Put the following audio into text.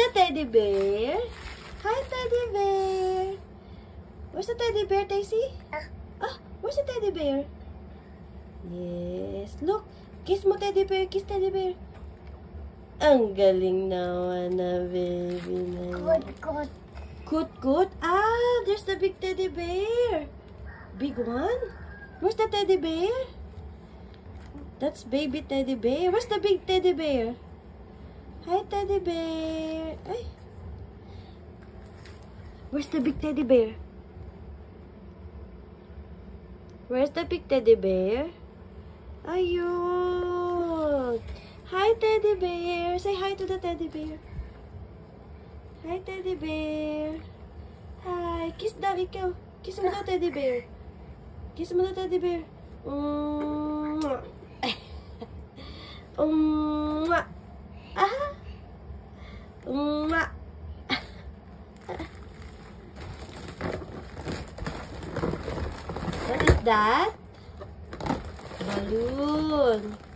the teddy bear? Hi, teddy bear. Where's the teddy bear, Daisy? Where's the teddy bear? Yes, look. Kiss mo, teddy bear. Kiss, teddy bear. Ang galing naman na, baby na. Good. Good. There's the big teddy bear. Big one? Where's the teddy bear? That's baby teddy bear. Where's the big teddy bear? Hi, teddy bear. Ay. Where's the big teddy bear? Where's the big teddy bear? Ayun. Hi, teddy bear. Say hi to the teddy bear. Hi, teddy bear. Hi. Kiss daw ikaw. Kiss mo daw, teddy bear. Kiss mo daw, teddy bear. Mwah. Mwah. Mwah. What is that? Balloon.